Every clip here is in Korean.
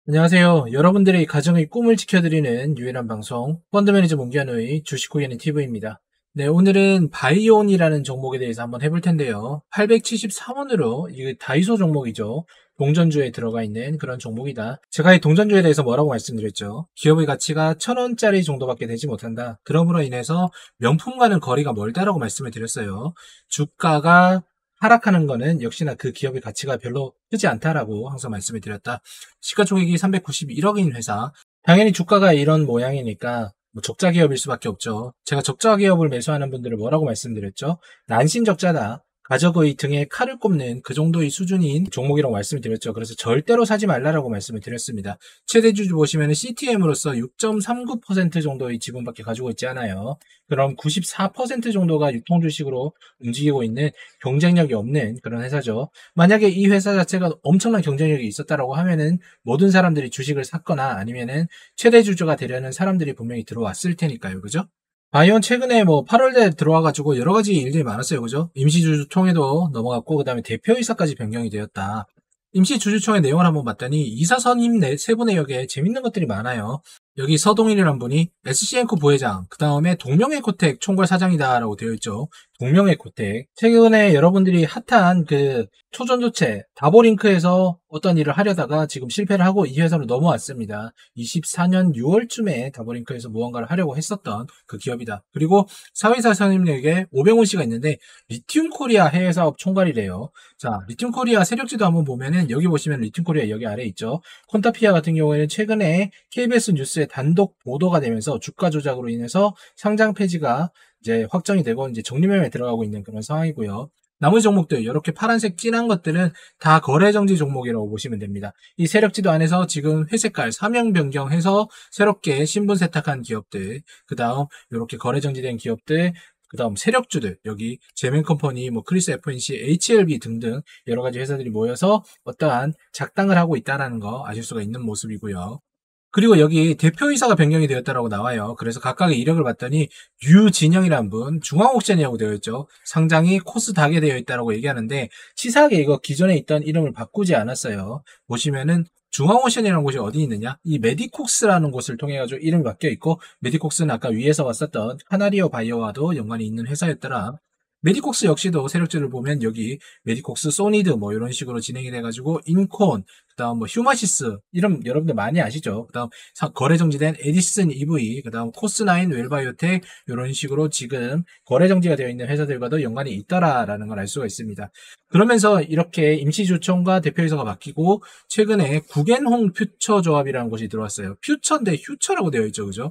안녕하세요. 여러분들의 가정의 꿈을 지켜드리는 유일한 방송 펀드매니저 문기환의 주식고객님 TV입니다. 네, 오늘은 바이온이라는 종목에 대해서 한번 해볼 텐데요. 873원으로 이게 다이소 종목이죠. 동전주에 들어가 있는 그런 종목이다. 제가 이 동전주에 대해서 뭐라고 말씀드렸죠? 기업의 가치가 1,000원짜리 정도밖에 되지 못한다. 그러므로 인해서 명품과는 거리가 멀다라고 말씀을 드렸어요. 주가가 하락하는 거는 역시나 그 기업의 가치가 별로 크지 않다라고 항상 말씀을 드렸다. 시가총액이 391억인 회사. 당연히 주가가 이런 모양이니까 뭐 적자 기업일 수밖에 없죠. 제가 적자 기업을 매수하는 분들을 뭐라고 말씀드렸죠? 난신적자다. 가족의 등에 칼을 꼽는 그 정도의 수준인 종목이라고 말씀을 드렸죠. 그래서 절대로 사지 말라라고 말씀을 드렸습니다. 최대주주 보시면 CTM으로서 6.39% 정도의 지분밖에 가지고 있지 않아요. 그럼 94% 정도가 유통주식으로 움직이고 있는 경쟁력이 없는 그런 회사죠. 만약에 이 회사 자체가 엄청난 경쟁력이 있었다라고 하면은 모든 사람들이 주식을 샀거나 아니면은 최대주주가 되려는 사람들이 분명히 들어왔을 테니까요. 그죠? 바이온 최근에 뭐 8월에 들어와가지고 여러 가지 일들이 많았어요. 그죠? 임시주주총회도 넘어갔고, 그 다음에 대표이사까지 변경이 되었다. 임시주주총회 내용을 한번 봤더니 이사 선임 세 분의 역에 재밌는 것들이 많아요. 여기 서동일이란 분이 SC엔코 부회장, 그 다음에 동명에코텍 총괄 사장이다라고 되어 있죠. 동명에코텍. 최근에 여러분들이 핫한 그 초전도체 다보링크에서 어떤 일을 하려다가 지금 실패를 하고 이 회사로 넘어왔습니다. 24년 6월쯤에 다보링크에서 무언가를 하려고 했었던 그 기업이다. 그리고 사회이사 선임력에 오병훈 씨가 있는데 리튬 코리아 해외 사업 총괄이래요. 자, 리튬 코리아 세력지도 한번 보면은 여기 보시면 리튬 코리아 여기 아래 있죠. 콘타피아 같은 경우에는 최근에 KBS 뉴스에 단독 보도가 되면서 주가 조작으로 인해서 상장 폐지가 이제 확정이 되고 이제 정리매매에 들어가고 있는 그런 상황이고요. 나머지 종목들 이렇게 파란색 진한 것들은 다 거래정지 종목이라고 보시면 됩니다. 이 세력지도 안에서 지금 회색깔 사명 변경해서 새롭게 신분 세탁한 기업들, 그 다음 이렇게 거래정지된 기업들, 그 다음 세력주들, 여기 제맨컴퍼니, 뭐 크리스 FNC, HLB 등등 여러 가지 회사들이 모여서 어떠한 작당을 하고 있다는 거 아실 수가 있는 모습이고요. 그리고 여기 대표이사가 변경이 되었다라고 나와요. 그래서 각각의 이력을 봤더니 유진영이라는 분, 중앙옥션이라고 되어 있죠. 상장이 코스닥에 되어 있다라고 얘기하는데 치사하게 이거 기존에 있던 이름을 바꾸지 않았어요. 보시면은 중앙오션이라는 곳이 어디 있느냐? 이 메디콕스라는 곳을 통해 가지고 이름이 바뀌어 있고, 메디콕스는 아까 위에서 봤었던 카나리오 바이오와도 연관이 있는 회사였더라. 메디콕스 역시도 세력들을 보면 여기 메디콕스 소니드 뭐 이런 식으로 진행이 돼가지고 인콘, 그다음 뭐 휴마시스 이름 여러분들 많이 아시죠? 그다음 거래 정지된 에디슨 EV, 그다음 코스나인 웰바이오텍 이런 식으로 지금 거래 정지가 되어 있는 회사들과도 연관이 있다라는 걸 알 수가 있습니다. 그러면서 이렇게 임시주총과 대표이사가 바뀌고 최근에 구겐홍 퓨처 조합이라는 곳이 들어왔어요. 퓨처인데 휴처라고 되어 있죠, 그죠?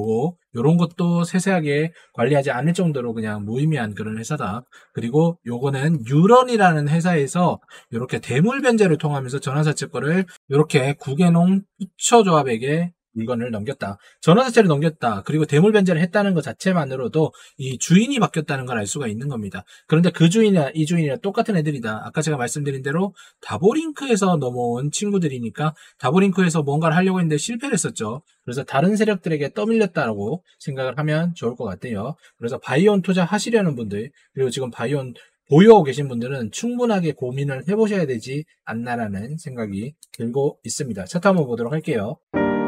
요런 것도 세세하게 관리하지 않을 정도로 그냥 무의미한 그런 회사다. 그리고 요거는 유런이라는 회사에서 이렇게 대물 변제를 통하면서 전환사채 거를 이렇게 구겐홍 퓨처 조합에게 물건을 넘겼다. 전환사채를 넘겼다. 그리고 대물 변제를 했다는 것 자체만으로도 이 주인이 바뀌었다는 걸 알 수가 있는 겁니다. 그런데 그 주인이나 이 주인이랑 똑같은 애들이다. 아까 제가 말씀드린 대로 다보링크에서 넘어온 친구들이니까 다보링크에서 뭔가를 하려고 했는데 실패를 했었죠. 그래서 다른 세력들에게 떠밀렸다라고 생각을 하면 좋을 것 같아요. 그래서 바이온 투자 하시려는 분들, 그리고 지금 바이온 보유하고 계신 분들은 충분하게 고민을 해보셔야 되지 않나라는 생각이 들고 있습니다. 차트 한번 보도록 할게요.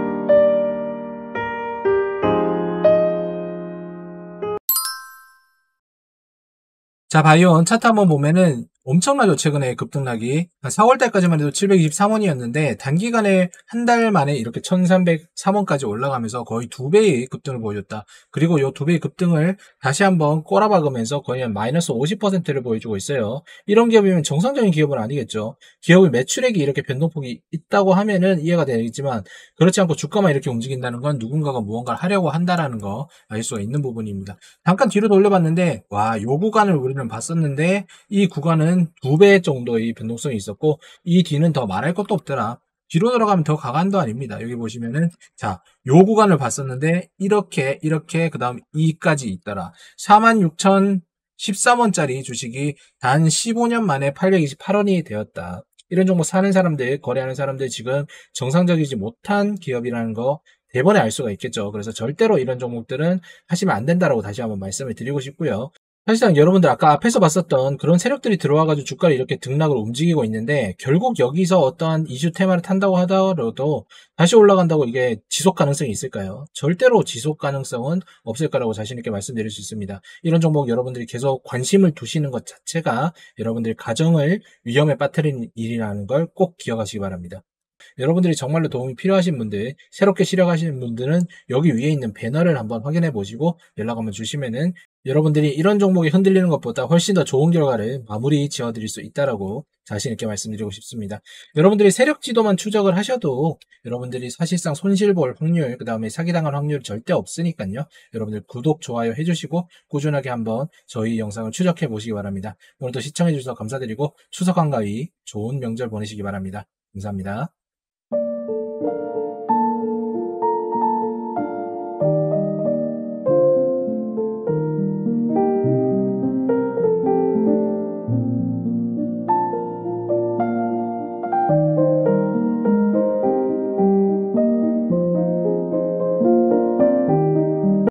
자, 바이온 차트 한번 보면은 엄청나죠. 최근에 급등락이. 한 4월 달까지만 해도 723원이었는데 단기간에 한 달 만에 이렇게 1303원까지 올라가면서 거의 2배의 급등을 보여줬다. 그리고 이 2배의 급등을 다시 한번 꼬라박으면서 거의 한 마이너스 50%를 보여주고 있어요. 이런 기업이면 정상적인 기업은 아니겠죠. 기업의 매출액이 이렇게 변동폭이 있다고 하면은 이해가 되겠지만 그렇지 않고 주가만 이렇게 움직인다는 건 누군가가 무언가를 하려고 한다라는 거 알 수가 있는 부분입니다. 잠깐 뒤로 돌려봤는데 와, 요 구간을 우리는 봤었는데 이 구간은 2배 정도의 변동성이 있었고 이 뒤는 더 말할 것도 없더라. 뒤로 들어가면 더 강한도 아닙니다. 여기 보시면은 자, 요 구간을 봤었는데 이렇게 그 다음 2까지 있더라. 46,013원짜리 주식이 단 15년 만에 828원이 되었다. 이런 종목 사는 사람들, 거래하는 사람들 지금 정상적이지 못한 기업이라는 거 대번에 알 수가 있겠죠. 그래서 절대로 이런 종목들은 하시면 안 된다라고 다시 한번 말씀을 드리고 싶고요. 사실상 여러분들 아까 앞에서 봤었던 그런 세력들이 들어와가지고 주가를 이렇게 등락을 움직이고 있는데, 결국 여기서 어떠한 이슈 테마를 탄다고 하더라도 다시 올라간다고 이게 지속 가능성이 있을까요? 절대로 지속 가능성은 없을 거라고 자신 있게 말씀드릴 수 있습니다. 이런 종목 여러분들이 계속 관심을 두시는 것 자체가 여러분들 가정을 위험에 빠뜨리는 일이라는 걸 꼭 기억하시기 바랍니다. 여러분들이 정말로 도움이 필요하신 분들, 새롭게 시작하시는 분들은 여기 위에 있는 배너를 한번 확인해 보시고 연락 한번 주시면은 여러분들이 이런 종목이 흔들리는 것보다 훨씬 더 좋은 결과를 마무리 지어 드릴 수 있다라고 자신 있게 말씀드리고 싶습니다. 여러분들이 세력 지도만 추적을 하셔도 여러분들이 사실상 손실 볼 확률, 그 다음에 사기당할 확률 절대 없으니까요. 여러분들 구독, 좋아요 해주시고 꾸준하게 한번 저희 영상을 추적해 보시기 바랍니다. 오늘도 시청해 주셔서 감사드리고 추석 한가위 좋은 명절 보내시기 바랍니다. 감사합니다.